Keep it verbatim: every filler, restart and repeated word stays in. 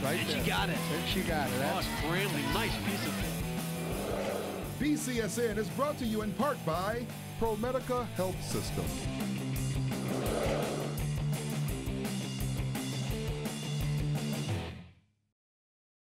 right and there. she got it. And she got it. Oh, That's scrambling. Nice piece of B C S N is brought to you in part by ProMedica Health System.